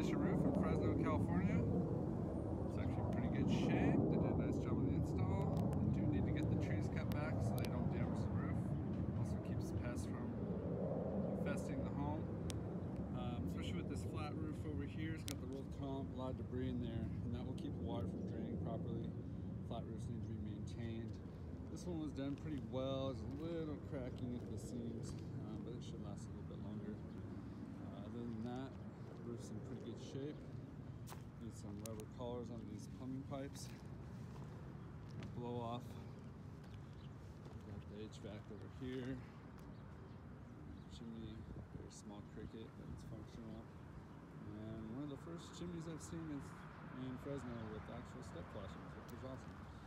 transition roof in Fresno, California. It's actually in pretty good shape. They did a nice job on the install. They do need to get the trees cut back so they don't damage the roof. Also keeps pests from infesting the home. Especially with this flat roof over here, it's got the rolled comp, a lot of debris in there, and that will keep the water from draining properly. Flat roofs need to be maintained. This one was done pretty well. There's a little cracking at the seams, but it should last a little bit longer. Other than that, the roof's in pretty good shape. Need some rubber collars on these plumbing pipes. Blow off. Got the HVAC over here. Chimney, very small cricket, but it's functional. And one of the first chimneys I've seen is in Fresno with actual step flashings, which is awesome.